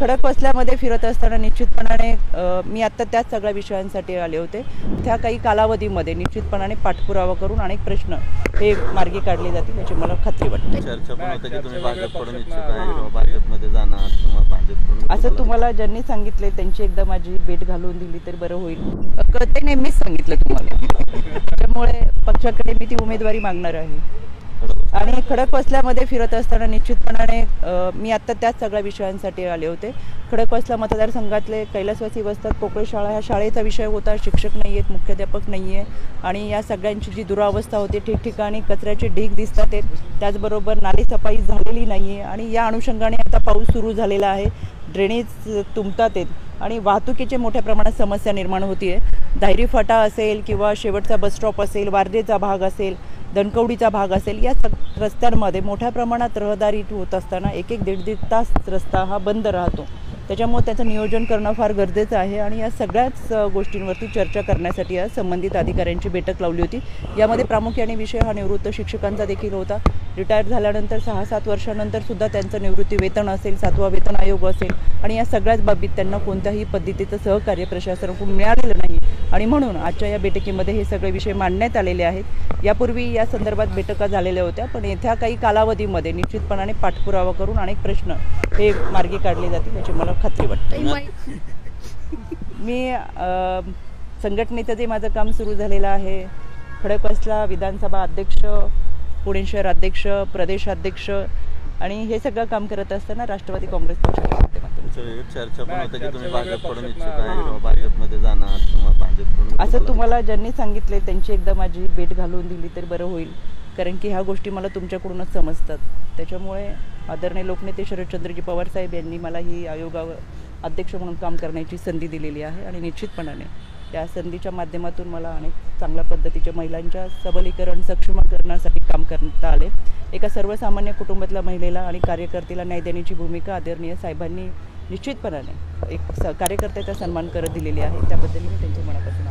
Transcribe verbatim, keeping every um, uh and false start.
खडकवासल्यामध्ये फिरत असताना निश्चितपणाने मी आता त्याच सगळ्या विषयांसाठी आले होते. त्या काही कालावधीमध्ये निश्चितपणाने पाठपुरावा करून अनेक प्रश्न हे मार्गी काढले जातील याची मला खात्री वाटते. चर्चा पण होते की तुम्ही भाजपकडून इच्छुक आहे किंवा भाजपमध्ये जाणार किंवा भाजपकडून असं तुम्हाला ज्यांनी सांगितले त्यांची एकदा माझी भेट घालून दिली तर बरं होईल. ते नेहमीच सांगितलं तुम्हाला. त्यामुळे पक्षाकडे मी ती उमेदवारी मागणार आहे. आणि खडकवासल्यामध्ये फिरत असताना निश्चितपणाने मी आता त्याच सगळ्या विषयांसाठी आले होते. खडकवासला मतदारसंघातले कैलासवासी वस्तात कोकळे शाळा ह्या शाळेचा विषय होता. शिक्षक नाही आहेत, मुख्याध्यापक नाही आहे आणि या सगळ्यांची जी दुरावस्था होती, ठिकठिकाणी कचऱ्याचे ढीग दिसतात आहेत, त्याचबरोबर नाली सफाई झालेली नाही आहे आणि या अनुषंगाने आता पाऊस सुरू झालेला आहे. ड्रेनेज तुंबतात आहेत आणि वाहतुकीचे मोठ्या प्रमाणात समस्या निर्माण होती आहे. दायरी फाटा असेल किंवा शेवटचा बसस्टॉप असेल, वारदेचा भाग असेल, दणकवडीचा भाग असेल, या सग रस्त्यांमध्ये मोठ्या प्रमाणात रहदारी होत असताना एक एक दीड दीड तास रस्ता हा बंद राहतो. त्याच्यामुळे त्याचं नियोजन करणं फार गरजेचं आहे आणि या सगळ्याच गोष्टींवरती चर्चा करण्यासाठी आज संबंधित अधिकाऱ्यांची बैठक लावली होती. यामध्ये प्रामुख्याने विषय हा निवृत्त शिक्षकांचा देखील होता. रिटायर झाल्यानंतर सहा सात वर्षानंतर सुद्धा त्यांचं निवृत्ती वेतन असेल, सातवा वेतन आयोग असेल आणि या सगळ्याच बाबतीत त्यांना कोणत्याही पद्धतीचं सहकार्य प्रशासनाकडून मिळालेलं नाही आणि म्हणून आजच्या या बैठकीमध्ये हे सगळे विषय मांडण्यात आलेले आहेत. यापूर्वी या संदर्भात बैठका झालेल्या होत्या, पण येत्या काही कालावधीमध्ये निश्चितपणाने पाठपुरावा करून अनेक प्रश्न हे मार्गी काढले जातील याची मला खात्री वाटते. मी संघटनेचं जे माझं काम सुरू झालेलं आहे, खडकवासला विधानसभा अध्यक्ष, पुणे शहर अध्यक्ष, प्रदेशाध्यक्ष आणि हे सगळं काम करत असताना राष्ट्रवादी काँग्रेस पक्षाच्या माध्यमातून चर्चा पण होते की तुम्ही भाजपकडून इच्छुक आहे किंवा भाजपमध्ये जाणार किंवा भाजपकडून असं तुम्हाला ज्यांनी सांगितले त्यांची एकदा माझी भेट घालून दिली तर बरं होईल. कारण की ह्या गोष्टी मला तुमच्याकडूनच समजतात. त्याच्यामुळे आदरणीय लोकनेते शरदचंद्रजी पवार साहेब यांनी मला ही आयोगावर अध्यक्ष म्हणून काम करण्याची संधी दिलेली आहे आणि निश्चितपणाने या संधीच्या माध्यमातून मला अनेक चांगल्या पद्धतीच्या महिलांच्या सबलीकरण सक्षमीकरणासाठी काम करता आले. एका सर्वसामान्य कुटुंबातल्या महिलेला आणि कार्यकर्त्याला न्याय देण्याची भूमिका आदरणीय साहेबांनी निश्चितपणाने एक कार्यकर्त्याचा सन्मान करत दिलेली आहे. त्याबद्दल मी त्यांच्या मनापासून